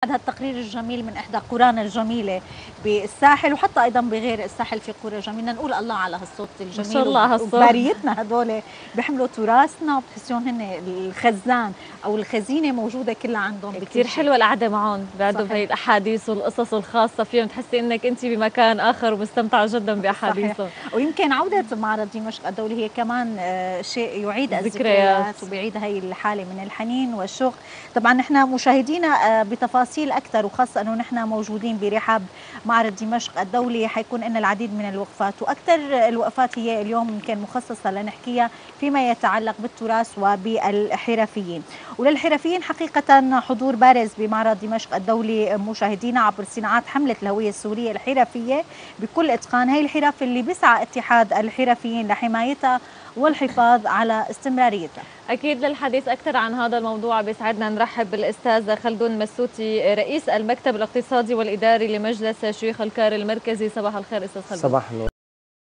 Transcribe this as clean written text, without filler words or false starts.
بعد هالتقرير الجميل من إحدى قرانا الجميلة بالساحل، وحتى أيضا بغير الساحل في قرى جميلة. نقول الله على هالصوت الجميل، ما شاء الله هالصوت. وباريتنا هدول بيحملوا تراثنا، وبتحسيهم هن الخزان أو الخزينة موجودة كلها عندهم. كثير حلوة القعدة معهم، بعده بهي الأحاديث والقصص الخاصة فيهم، تحسي إنك أنت بمكان آخر ومستمتعة جدا بأحاديثهم. ويمكن عودة معرض دمشق الدولي هي كمان شيء يعيد الذكريات وبيعيد هي الحالة من الحنين والشوق. طبعا نحن مشاهدينا بتفاصيل أكثر، وخاصة أنه نحن موجودين برحاب معرض دمشق الدولي، حيكون لنا العديد من الوقفات، وأكثر الوقفات هي اليوم يمكن مخصصة لنحكيها فيما يتعلق بالتراث وبالحرفيين. وللحرفيين حقيقة حضور بارز بمعرض دمشق الدولي مشاهدينا عبر صناعات حملة الهوية السورية الحرفية بكل إتقان. هي الحرف اللي بيسعى اتحاد الحرفيين لحمايتها والحفاظ على استمراريتها. أكيد للحديث أكثر عن هذا الموضوع بيسعدنا نرحب بالأستاذ خلدون مسوتي، رئيس المكتب الاقتصادي والإداري لمجلس شيوخ الكار المركزي. صباح الخير أستاذ خلدون. صباح النور.